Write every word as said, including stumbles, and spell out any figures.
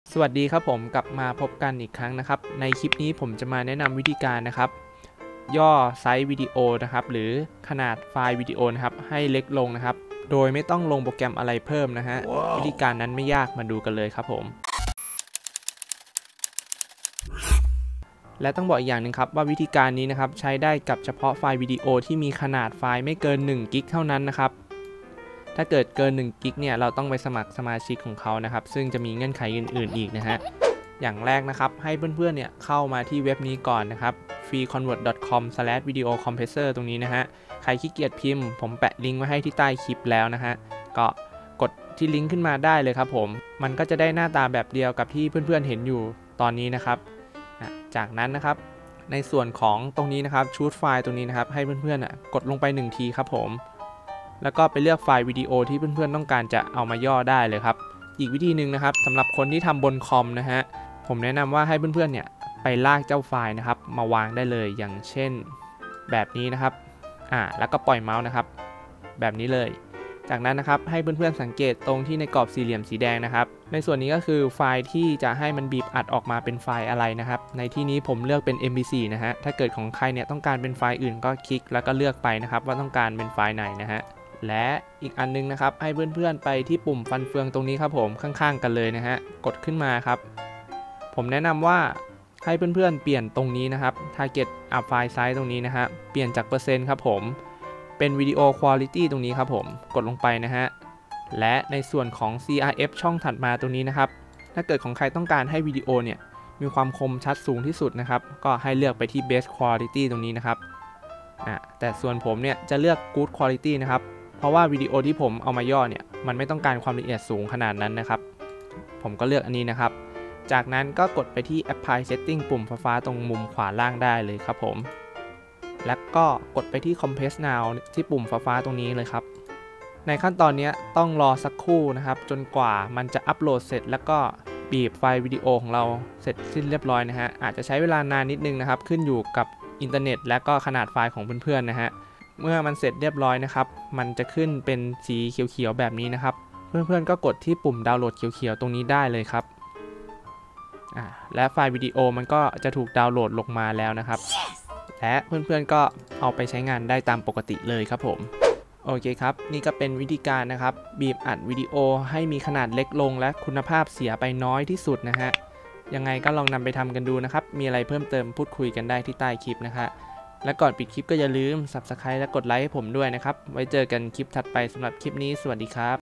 สวัสดีครับผมกลับมาพบกันอีกครั้งนะครับในคลิปนี้ผมจะมาแนะนำวิธีการนะครับย่อไซส์วิดีโอนะครับหรือขนาดไฟล์วิดีโอนะครับให้เล็กลงนะครับโดยไม่ต้องลงโปรแกรมอะไรเพิ่มนะฮะ wow. วิธีการนั้นไม่ยากมาดูกันเลยครับผมและต้องบอกอีกอย่างหนึ่งครับว่าวิธีการนี้นะครับใช้ได้กับเฉพาะไฟล์วิดีโอที่มีขนาดไฟล์ไม่เกินหนึ่งกิกะเท่านั้นนะครับถ้าเกิดเกินหนึ่งกิกะเนี่ยเราต้องไปสมัครสมาชิกของเขานะครับซึ่งจะมีเงื่อนไขอื่นๆอีกนะฮะอย่างแรกนะครับให้เพื่อนๆเนี่ยเข้ามาที่เว็บนี้ก่อนนะครับ ฟรีคอนเวิร์ต ดอท คอม สแลช วิดีโอคอมเพรสเซอร์ ตรงนี้นะฮะใครขี้เกียจพิมพ์ผมแปะลิงก์ไว้ให้ที่ใต้คลิปแล้วนะฮะก็กดที่ลิงก์ขึ้นมาได้เลยครับผมมันก็จะได้หน้าตาแบบเดียวกับที่เพื่อนๆเห็นอยู่ตอนนี้นะครับจากนั้นนะครับในส่วนของตรงนี้นะครับชูดไฟล์ตรงนี้นะครับให้เพื่อนๆกดลงไปหนึ่งทีครับผมแล้วก็ไปเลือกไฟล์วิดีโอที่เพื่อนๆต้องการจะเอามาย่อได้เลยครับอีกวิธีหนึ่งนะครับสำหรับคนที่ทำบนคอมนะฮะผมแนะนำว่าให้เพื่อนๆเนี่ยไปลากเจ้าไฟล์นะครับมาวางได้เลยอย่างเช่นแบบนี้นะครับอ่าแล้วก็ปล่อยเมาส์นะครับแบบนี้เลยจากนั้นนะครับให้เพื่อนๆสังเกตตรงที่ในกรอบสี่เหลี่ยมสีแดงนะครับในส่วนนี้ก็คือไฟล์ที่จะให้มันบีบอัดออกมาเป็นไฟล์อะไรนะครับในที่นี้ผมเลือกเป็น เอ็ม พี โฟร์ นะฮะถ้าเกิดของใครเนี่ยต้องการเป็นไฟล์อื่นก็คลิกแล้วก็เลือกไปนะครับว่าต้องการเป็นไฟล์ไหนนะฮะและอีกอันนึงนะครับให้เพื่อนๆไปที่ปุ่มฟันเฟืองตรงนี้ครับผมข้างๆกันเลยนะฮะกดขึ้นมาครับผมแนะนำว่าให้เพื่อนๆเปลี่ยนตรงนี้นะครับ target up file size ตรงนี้นะฮะเปลี่ยนจากเปอร์เซ็นต์ครับผมเป็นวิดีโอ quality ตรงนี้ครับผมกดลงไปนะฮะและในส่วนของ ซี อาร์ เอฟ ช่องถัดมาตรงนี้นะครับถ้าเกิดของใครต้องการให้วิดีโอเนี่ยมีความคมชัดสูงที่สุดนะครับก็ให้เลือกไปที่ best quality ตรงนี้นะครับอ่ะแต่ส่วนผมเนี่ยจะเลือก good quality นะครับเพราะว่าวิดีโอที่ผมเอามาย่อเนี่ยมันไม่ต้องการความละเอียดสูงขนาดนั้นนะครับผมก็เลือกอันนี้นะครับจากนั้นก็กดไปที่ apply setting ปุ่มฟ้าๆตรงมุมขวาล่างได้เลยครับผมแล้วก็กดไปที่ compress now ที่ปุ่มฟ้าๆตรงนี้เลยครับในขั้นตอนนี้ต้องรอสักครู่นะครับจนกว่ามันจะอัปโหลดเสร็จแล้วก็บีบไฟล์วิดีโอของเราเสร็จสิ้นเรียบร้อยนะฮะอาจจะใช้เวลานานนิดนึงนะครับขึ้นอยู่กับอินเทอร์เน็ตและก็ขนาดไฟล์ของเพื่อนๆนะฮะเมื่อมันเสร็จเรียบร้อยนะครับมันจะขึ้นเป็นสีเขียวๆแบบนี้นะครับเพื่อนๆก็กดที่ปุ่มดาวน์โหลดเขียวๆตรงนี้ได้เลยครับและไฟล์วิดีโอมันก็จะถูกดาวน์โหลดลงมาแล้วนะครับและเพื่อนๆก็เอาไปใช้งานได้ตามปกติเลยครับผมโอเคครับนี่ก็เป็นวิธีการนะครับบีบอัดวิดีโอให้มีขนาดเล็กลงและคุณภาพเสียไปน้อยที่สุดนะฮะยังไงก็ลองนำไปทำกันดูนะครับมีอะไรเพิ่มเติมพูดคุยกันได้ที่ใต้คลิปนะคะและก่อนปิดคลิปก็อย่าลืม ซับสไครบ์ และกดไลค์ให้ผมด้วยนะครับไว้เจอกันคลิปถัดไปสำหรับคลิปนี้สวัสดีครับ